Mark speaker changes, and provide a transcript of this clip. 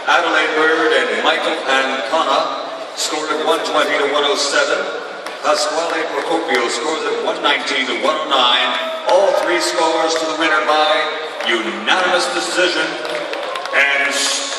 Speaker 1: Adelaide Bird and Michael Ancona scored at 120 to 107. Pasquale Procopio scores at 119 to 109. All three scores to the winner by unanimous decision and